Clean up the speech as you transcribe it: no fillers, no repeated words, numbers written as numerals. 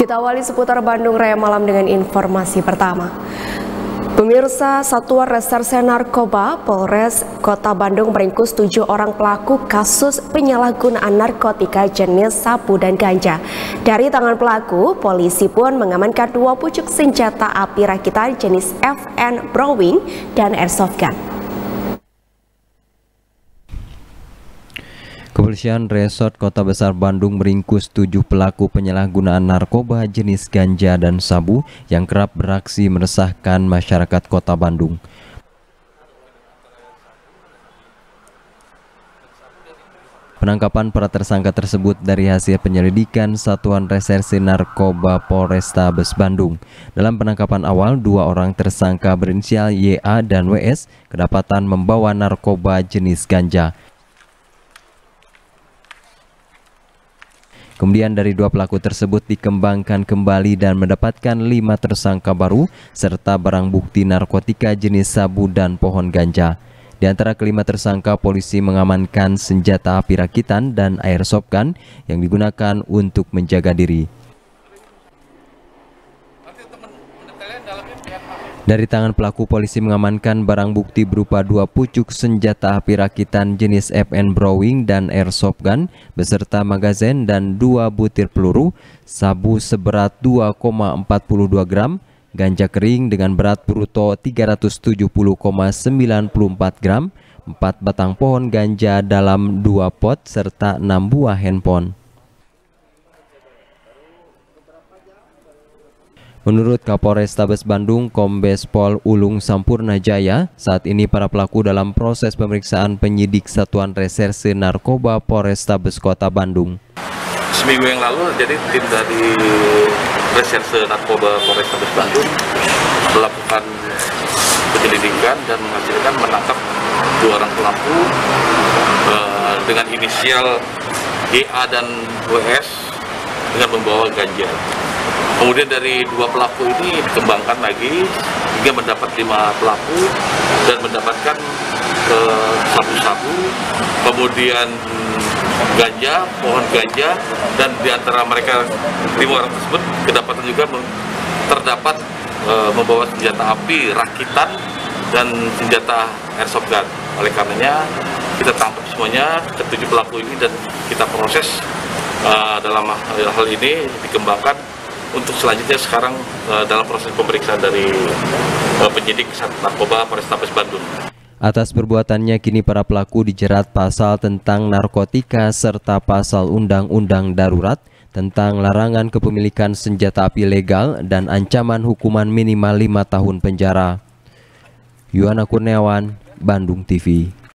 Kita awali seputar Bandung Raya Malam dengan informasi pertama. Pemirsa, Satuan Reserse Narkoba Polres Kota Bandung meringkus 7 orang pelaku kasus penyalahgunaan narkotika jenis sabu dan ganja. Dari tangan pelaku, polisi pun mengamankan 2 pucuk senjata api rakitan jenis FN Browning dan Airsoft gun. Kepolisian Resort Kota Besar Bandung meringkus 7 pelaku penyalahgunaan narkoba jenis ganja dan sabu yang kerap beraksi meresahkan masyarakat Kota Bandung. Penangkapan para tersangka tersebut dari hasil penyelidikan Satuan Reserse Narkoba Polrestabes Bandung. Dalam penangkapan awal, 2 orang tersangka berinisial YA dan WS kedapatan membawa narkoba jenis ganja. Kemudian dari 2 pelaku tersebut dikembangkan kembali dan mendapatkan 5 tersangka baru serta barang bukti narkotika jenis sabu dan pohon ganja. Di antara kelima tersangka, polisi mengamankan senjata api rakitan dan airsoft gun yang digunakan untuk menjaga diri. Dari tangan pelaku, polisi mengamankan barang bukti berupa 2 pucuk senjata api rakitan jenis FN Browning dan Airsoft gun beserta magazin dan 2 butir peluru, sabu seberat 2,42 gram, ganja kering dengan berat bruto 370,94 gram, 4 batang pohon ganja dalam 2 pot serta 6 buah handphone. Menurut Kapolrestabes Bandung, Kombes Pol Ulung Sampurna Jaya, saat ini para pelaku dalam proses pemeriksaan penyidik Satuan Reserse Narkoba Polrestabes Kota Bandung. Seminggu yang lalu, jadi tim dari Reserse Narkoba Polrestabes Bandung melakukan penyelidikan dan menghasilkan menangkap 2 orang pelaku dengan inisial YA dan WS dengan membawa ganja. Kemudian dari 2 pelaku ini dikembangkan lagi hingga mendapat 5 pelaku dan mendapatkan sabu-sabu, kemudian ganja, pohon ganja, dan di antara mereka 5 orang tersebut kedapatan juga terdapat membawa senjata api rakitan dan senjata airsoft gun. Oleh karenanya kita tangkap semuanya ke-7 pelaku ini dan kita proses dalam hal ini dikembangkan. Untuk selanjutnya sekarang dalam proses pemeriksaan dari penyidik narkoba Polrestabes Bandung. Atas perbuatannya kini para pelaku dijerat pasal tentang narkotika serta pasal undang-undang darurat tentang larangan kepemilikan senjata api legal dan ancaman hukuman minimal 5 tahun penjara. Yuwana Kurniawan, Bandung TV.